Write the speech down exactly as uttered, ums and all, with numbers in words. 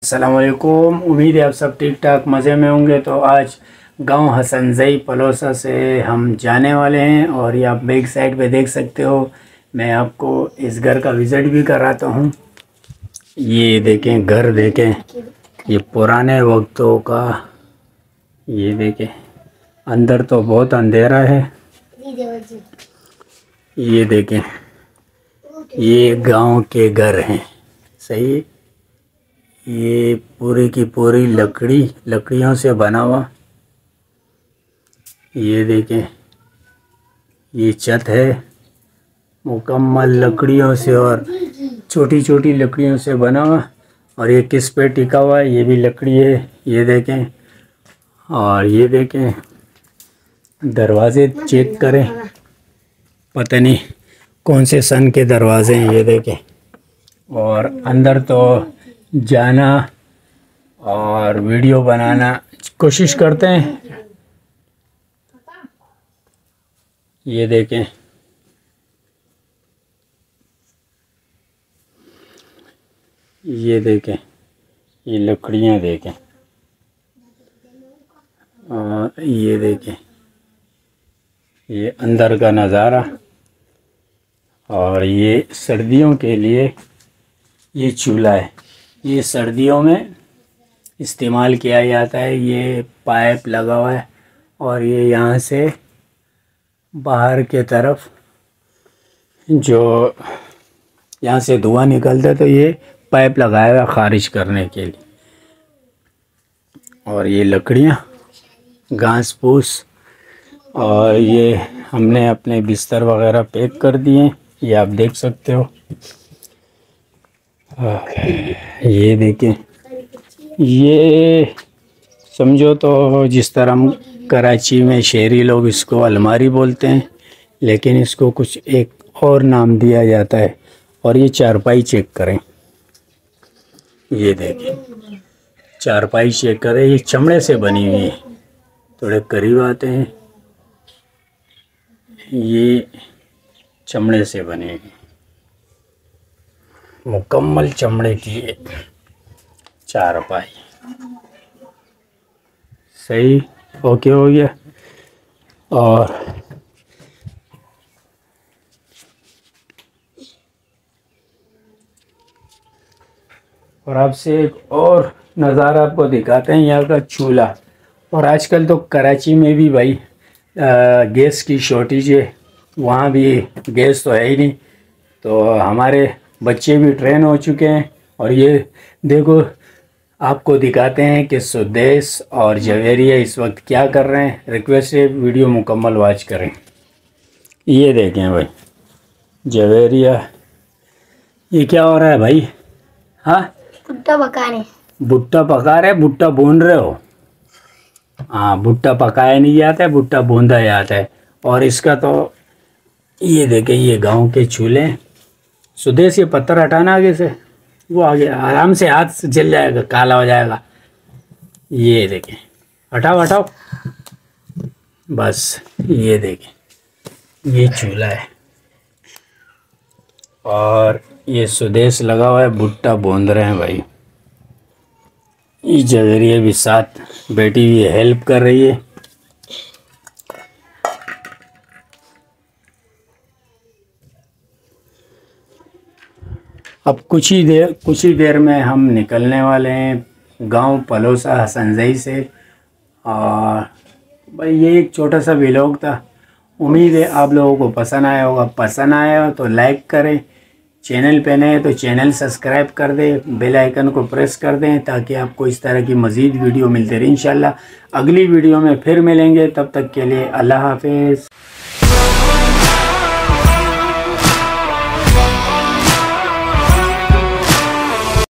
अस्सलामुअलैकुम। उम्मीद है आप सब ठीक ठाक मज़े में होंगे। तो आज गांव हसनज़ई पलोसा से हम जाने वाले हैं और ये आप बैक साइड पे देख सकते हो। मैं आपको इस घर का विज़िट भी कराता हूँ। ये देखें, घर देखें, ये पुराने वक्तों का। ये देखें, अंदर तो बहुत अंधेरा है। ये देखें, ये गांव के घर हैं, सही। ये पूरी की पूरी लकड़ी लकड़ियों से बना हुआ। ये देखें, ये छत है मुकम्मल लकड़ियों से और छोटी छोटी लकड़ियों से बना हुआ। और ये किस पे टिका हुआ है, ये भी लकड़ी है। ये देखें, और ये देखें, दरवाज़े चेक करें, पता नहीं कौन से सन के दरवाजे हैं। ये देखें, और अंदर तो जाना और वीडियो बनाना कोशिश करते हैं। ये देखें, ये देखें, ये लकड़ियाँ देखें, और ये देखें, ये अंदर का नज़ारा। और ये सर्दियों के लिए ये चूल्हा है, ये सर्दियों में इस्तेमाल किया जाता है। ये पाइप लगा हुआ है और ये यहाँ से बाहर के तरफ जो यहाँ से धुआं निकलता है, तो ये पाइप लगाया हुआ है ख़ारिज करने के लिए। और ये लकड़ियाँ, घास फूस, और ये हमने अपने बिस्तर वगैरह पैक कर दिए, ये आप देख सकते हो। ये देखें, ये समझो तो जिस तरह हम कराची में शहरी लोग इसको अलमारी बोलते हैं, लेकिन इसको कुछ एक और नाम दिया जाता है। और ये चारपाई चेक करें, ये देखें, चारपाई चेक करें, ये चमड़े से बनी हुई है। थोड़े करीब आते हैं, ये चमड़े से बनी हुई, मुकम्मल चमड़े की एक चारपाई। सही, ओके हो गया। और और आपसे एक और नज़ारा आपको दिखाते हैं, यहाँ का चूल्हा। और आजकल तो कराची में भी भाई आ, गैस की शॉर्टेज है, वहाँ भी गैस तो है ही नहीं। तो हमारे बच्चे भी ट्रेन हो चुके हैं। और ये देखो, आपको दिखाते हैं कि सुदेश और जवेरिया इस वक्त क्या कर रहे हैं। रिक्वेस्ट है वीडियो मुकम्मल वॉच करें। ये देखें भाई, जवेरिया, ये क्या हो रहा है भाई? हाँ, भुट्टा पका रहे। भुट्टा पका रहे, भुट्टा भून रहे हो? हाँ, भुट्टा पकाया नहीं जाता है, भुट्टा भूंदा जाता है। और इसका तो ये देखें, ये गांव के चूल्हे। सुदेश, ये पत्थर हटाना आगे से, वो आगे आराम से हाथ जल जाएगा, काला हो जाएगा। ये देखें, हटाओ हटाओ, बस। ये देखें, ये चूल्हा है और ये सुदेश लगा हुआ है, भुट्टा भून रहे हैं भाई। ये जवेरिया भी साथ बैठी हुई हेल्प कर रही है। अब कुछ ही देर कुछ ही देर में हम निकलने वाले हैं गांव पलोसा हसनज़ई से। और भाई ये एक छोटा सा व्लॉग था, उम्मीद है आप लोगों को पसंद आया होगा। पसंद आया हो तो लाइक करें, चैनल पे नए तो चैनल सब्सक्राइब कर दें, बेल आइकन को प्रेस कर दें, ताकि आपको इस तरह की मज़ीद वीडियो मिलते रहे। इंशाल्लाह अगली वीडियो में फिर मिलेंगे, तब तक के लिए अल्लाह हाफिज़।